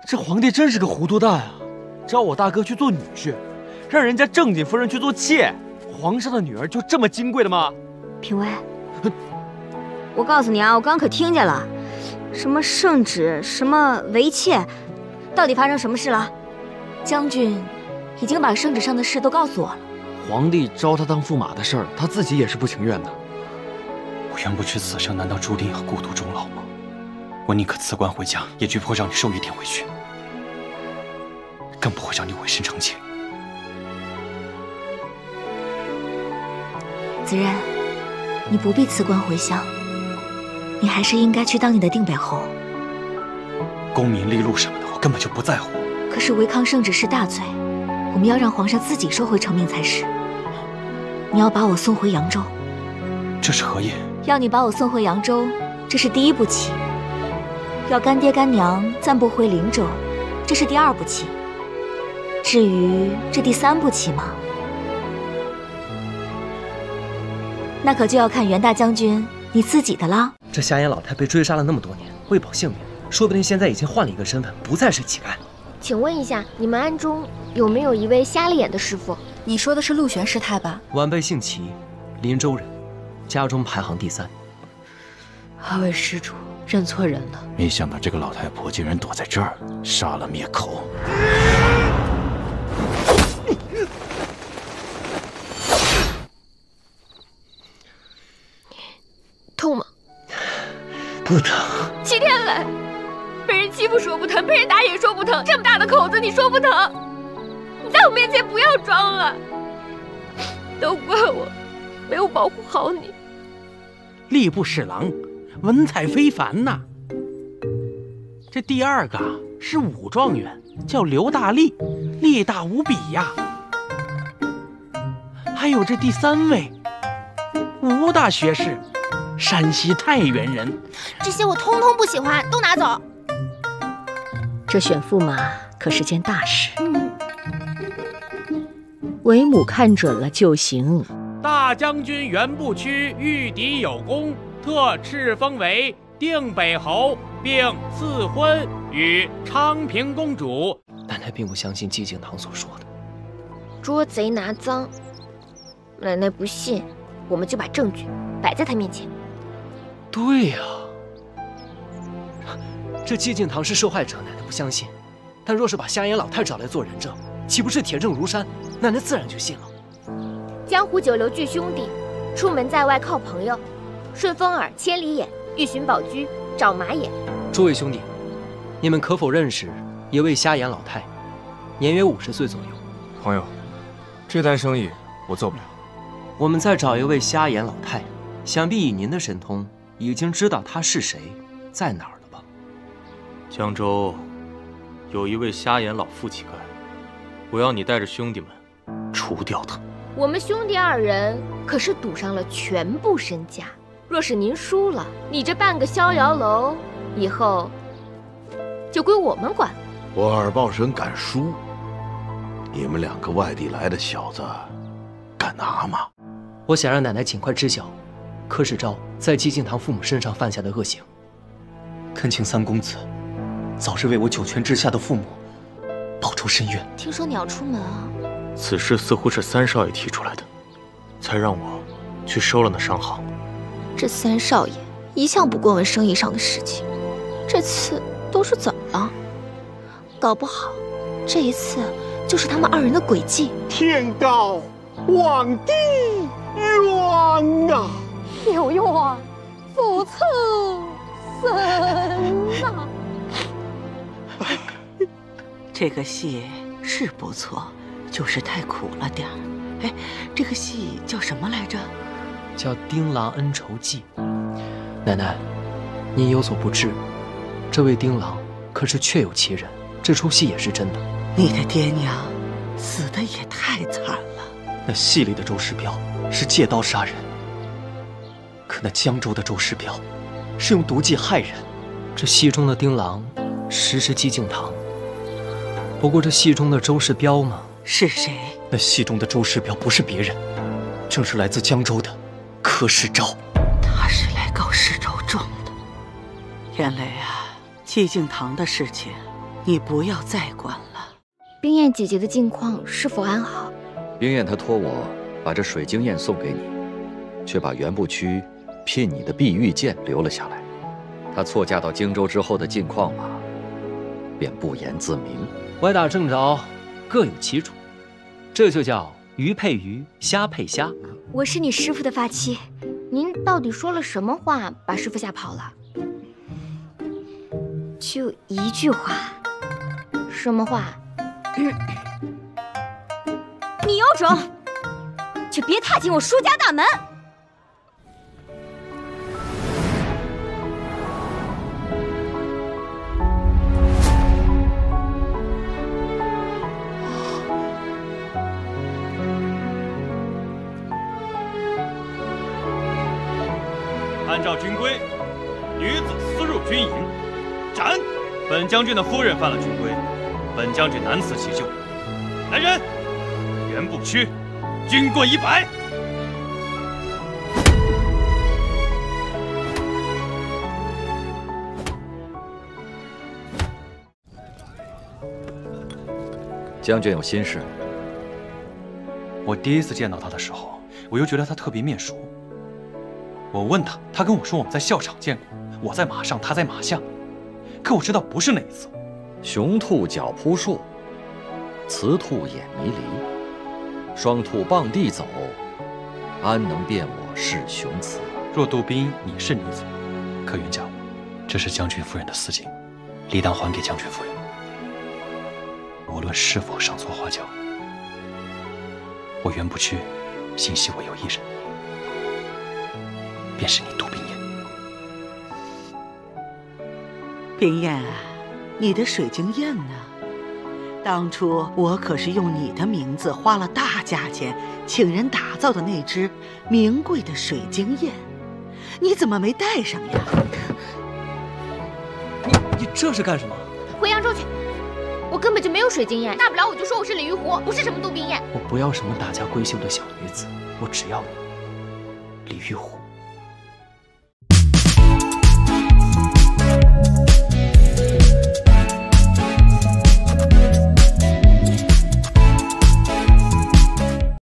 这皇帝真是个糊涂蛋啊！招我大哥去做女婿，让人家正经夫人去做妾，皇上的女儿就这么金贵的吗？ 评委，我告诉你啊，我刚可听见了，什么圣旨，什么为妾，到底发生什么事了？ 将军已经把圣旨上的事都告诉我了。 皇帝招他当驸马的事儿，他自己也是不情愿的。 我袁不知此生难道注定要孤独终老吗？我宁可辞官回家，也绝不会让你受一点委屈，更不会让你委身臣妾。 子然，你不必辞官回乡，你还是应该去当你的定北侯。 功名利禄什么的，我根本就不在乎。 可是违抗圣旨是大罪，我们要让皇上自己收回成命才是。你要把我送回扬州。 这是何意？ 要你把我送回扬州，这是第一步棋。要干爹干娘暂不回灵州，这是第二步棋。至于这第三步棋嘛，那可就要看袁大将军你自己的啦。 这瞎眼老太被追杀了那么多年，为保性命，说不定现在已经换了一个身份，不再是乞丐。 请问一下，你们暗中有没有一位瞎了眼的师傅？ 你说的是陆玄师太吧？ 晚辈姓齐，林州人，家中排行第3。 二位施主，认错人了。 没想到这个老太婆竟然躲在这儿，杀了灭口。 痛吗？ 不疼。 7天来，被人欺负说不疼，被人打也说不疼，这么大的口子你说不疼？你在我面前不要装了，都怪我没有保护好你。 吏部侍郎，文采非凡呐。这第二个是武状元，叫刘大力，力大无比呀。还有这第3位，吴大学士，山西太原人。 这些我通通不喜欢，都拿走。 这选驸马可是件大事，为母看准了就行。 大将军袁部区御敌有功，特敕封为定北侯，并赐婚与昌平公主。 奶奶并不相信寂静堂所说的。 捉贼拿赃，奶奶不信，我们就把证据摆在她面前。 对呀，这寂静堂是受害者，奶奶不相信。但若是把瞎眼老太找来做人证，岂不是铁证如山？奶奶自然就信了。 江湖久留聚兄弟，出门在外靠朋友。顺风耳千里眼，欲寻宝驹找马眼。 诸位兄弟，你们可否认识一位瞎眼老太，年约50岁左右？ 朋友，这单生意我做不了。 我们再找一位瞎眼老太，想必以您的神通，已经知道她是谁，在哪儿了吧？ 江州有一位瞎眼老妇乞丐，我要你带着兄弟们除掉他。 我们兄弟2人可是赌上了全部身家，若是您输了，你这半个逍遥楼以后就归我们管了。 我二豹神敢输，你们2个外地来的小子敢拿吗？ 我想让奶奶尽快知晓柯世昭在寂静堂父母身上犯下的恶行， 恳请3公子早日为我九泉之下的父母报仇伸冤。 听说你要出门啊？ 此事似乎是3少爷提出来的，才让我去收了那商行。 这3少爷一向不过问生意上的事情，这次都是怎么了？搞不好这一次就是他们2人的诡计。 天高皇帝远啊， 有冤父赐神啊！ 这个戏是不错，就是太苦了点儿。哎，这个戏叫什么来着？ 叫《丁郎恩仇记》。奶奶，您有所不知，这位丁郎可是确有其人，这出戏也是真的。 你的爹娘死的也太惨了。 那戏里的周世彪是借刀杀人，可那江州的周世彪是用毒计害人。 这戏中的丁郎实是寂静堂，不过这戏中的周世彪嘛， 是谁？ 那戏中的周世彪不是别人，正是来自江州的柯世昭。 他是来告世昭状的。原来啊，寂静堂的事情你不要再管了。 冰燕姐姐的近况是否安好？ 冰燕她托我把这水晶燕送给你，却把原部区聘你的碧玉剑留了下来。她错嫁到荆州之后的近况嘛，便不言自明。 歪打正着，各有其主，这就叫鱼配鱼，虾配虾。 我是你师傅的发妻，您到底说了什么话把师傅吓跑了？就一句话。什么话？你有种，就别踏进我舒家大门！ 按照军规，女子私入军营，斩！本将军的夫人犯了军规，本将军难辞其咎。来人，原部区，军棍100。 将军有心事。 我第一次见到他的时候，我又觉得他特别面熟。我问他，他跟我说我们在校场见过，我在马上，他在马下。可我知道不是那一次。 雄兔脚扑树，雌兔眼迷离，双兔傍地走，安能辨我是雄雌？ 若杜宾你是女子，可原谅我，这是将军夫人的私情，理当还给将军夫人。无论是否上错花轿，我原不屈，心系我有一人，便是你杜宾燕。 冰燕啊，你的水晶燕呢？当初我可是用你的名字花了大价钱请人打造的那只名贵的水晶燕，你怎么没带上呀？ 你这是干什么？ 回扬州去！我根本就没有水晶燕，大不了我就说我是李玉湖，不是什么杜宾燕。 我不要什么大家闺秀的小女子，我只要你，李玉湖。